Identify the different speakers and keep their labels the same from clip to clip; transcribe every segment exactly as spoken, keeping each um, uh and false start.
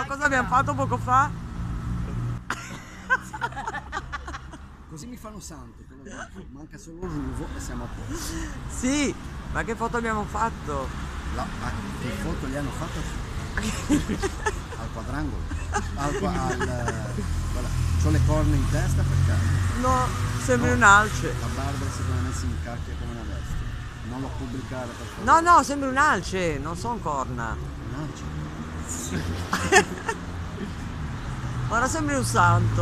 Speaker 1: cosa abbiamo fatto poco fa?
Speaker 2: Così mi fanno santo, te lo dico. Manca solo l'uvo e siamo a posto.
Speaker 1: Sì, ma che foto abbiamo fatto?
Speaker 2: La, ah, che foto gli hanno fatto? Al quadrangolo? Al, al, guarda, c'ho le corna in testa perché?
Speaker 1: No, sembri
Speaker 2: No,
Speaker 1: un'alce.
Speaker 2: La Barbara secondo me si incacchia come una bestia. Non lo pubblicare per favore.
Speaker 1: No, no, sembri un'alce, non sono corna.
Speaker 2: Un'alce?
Speaker 1: Ora sembri un santo.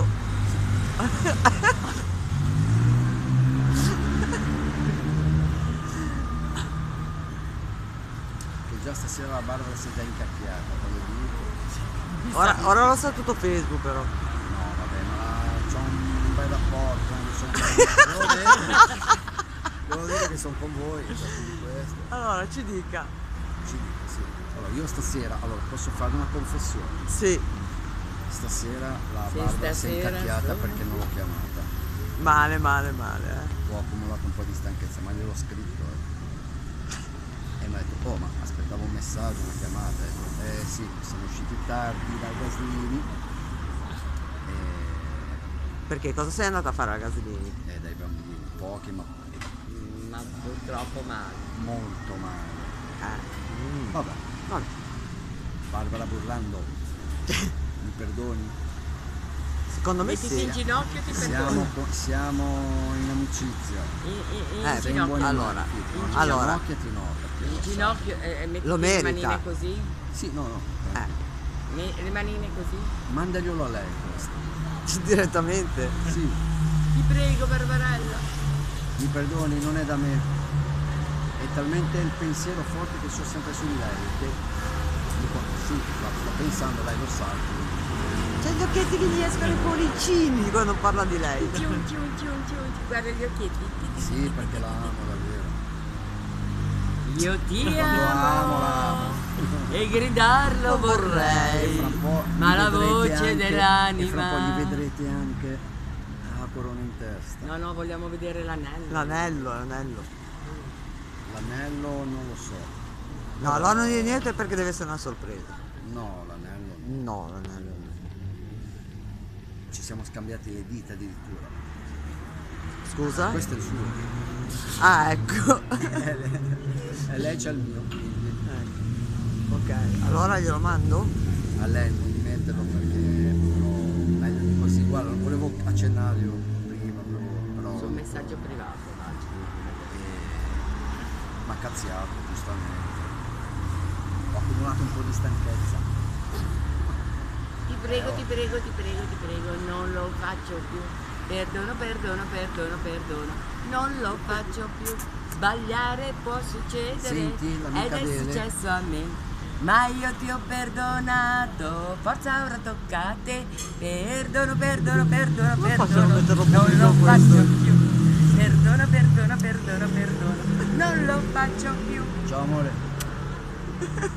Speaker 2: Che già stasera la Barbara si è già incacchiata, te lo dico.
Speaker 1: Ora, ora lo sa tutto Facebook però.
Speaker 2: No, vabbè, ma c'ho un bel rapporto, non sono devo dire, devo dire che sono con voi, cioè, quindi questo.
Speaker 1: Allora, ci dica.
Speaker 2: Ci dico, sì. Allora, io stasera, allora, posso fare una confessione.
Speaker 1: Sì,
Speaker 2: Stasera la
Speaker 3: Sì,
Speaker 2: Barbara si è
Speaker 3: stasera,
Speaker 2: incacchiata
Speaker 3: sì.
Speaker 2: perché non l'ho chiamata.
Speaker 1: male, male, male, eh.
Speaker 2: Ho accumulato un po' di stanchezza, ma gliel'ho scritto. Eh. E mi ha detto, oh, ma aspettavo un messaggio, una chiamata. E ho detto, eh sì, siamo usciti tardi dai gaslini. E,
Speaker 1: Perché cosa sei andata a fare a Gaslini?
Speaker 2: e dai bambini, pochi, ma
Speaker 3: Ma purtroppo male.
Speaker 2: molto male.
Speaker 1: Eh, mm,
Speaker 2: Vabbè,
Speaker 1: vabbè.
Speaker 2: Barbara Burlando, mi perdoni?
Speaker 1: Secondo me
Speaker 3: Mettiti
Speaker 1: sì.
Speaker 3: in ginocchio, ti
Speaker 2: Siamo,
Speaker 3: perdono.
Speaker 2: co- siamo in amicizia.
Speaker 3: In, in, in
Speaker 1: Eh,
Speaker 2: Sei in
Speaker 3: ginocchio.
Speaker 2: buoni
Speaker 1: allora,
Speaker 2: mani, Pippo, non ci
Speaker 1: allora.
Speaker 2: ginocchiati, no, perché
Speaker 3: In
Speaker 2: lo sai.
Speaker 3: ginocchio e e mettiti
Speaker 1: Lo
Speaker 3: le
Speaker 1: merita.
Speaker 3: manine così.
Speaker 2: Sì, no, no.
Speaker 1: Eh,
Speaker 3: Me- Le manine così.
Speaker 2: Mandaglielo a lei questo.
Speaker 1: direttamente.
Speaker 2: Sì,
Speaker 3: Ti prego, Barbarella.
Speaker 2: mi perdoni, non è da me. È talmente il pensiero forte che sono sempre su di lei. Che dico, sì, ma sto pensando, lei lo sa.
Speaker 1: C'è gli occhietti che gli escono i cuoricini quando parla di lei.
Speaker 3: Tiun, tiun, tiun, tiun. Guarda gli occhietti.
Speaker 2: Sì, perché la amo davvero.
Speaker 3: Io ti
Speaker 2: Lo amo, la
Speaker 3: amo.
Speaker 2: amo.
Speaker 3: E gridarlo
Speaker 2: E
Speaker 3: vorrei.
Speaker 2: fra un po'
Speaker 3: Ma
Speaker 2: gli
Speaker 3: la
Speaker 2: vedrete
Speaker 3: voce
Speaker 2: anche-
Speaker 3: dell'anima.
Speaker 2: E fra un po' gli vedrete anche la corona in testa.
Speaker 3: No, no, vogliamo vedere l'anello.
Speaker 1: L'anello, l'anello.
Speaker 2: L'anello non lo so.
Speaker 1: No, allora non dire niente perché deve essere una sorpresa.
Speaker 2: No, l'anello no.
Speaker 1: No, l'anello no.
Speaker 2: Ci siamo scambiati le dita addirittura.
Speaker 1: Scusa?
Speaker 2: Questo è il suo.
Speaker 1: Ah, ecco.
Speaker 2: E lei c'ha il mio, quindi
Speaker 1: Ecco. Ok, allora glielo mando?
Speaker 2: a lei non di metterlo perché però meglio di così. Guarda, non volevo accennarlo prima, però, però
Speaker 3: Su un messaggio privato, dai.
Speaker 2: mi ha cazziato giustamente. Ho accumulato un po' di stanchezza.
Speaker 3: Ti prego, ti prego, ti prego, ti prego, non lo faccio più. Perdono, perdono, perdono, perdono. Non lo faccio più. Sbagliare può succedere.
Speaker 2: Senti,
Speaker 3: ed
Speaker 2: l'amica
Speaker 3: è
Speaker 2: Adele.
Speaker 3: successo a me. Ma io ti ho perdonato. Forza ora tocca a te. Perdono, perdono, perdono,
Speaker 1: Come
Speaker 3: perdono.
Speaker 1: faccio a non metterlo
Speaker 3: Non
Speaker 1: pubblico
Speaker 3: lo
Speaker 1: questo?
Speaker 3: faccio più. Perdono, perdono, perdono, perdono. Non lo faccio più.
Speaker 2: Ciao amore.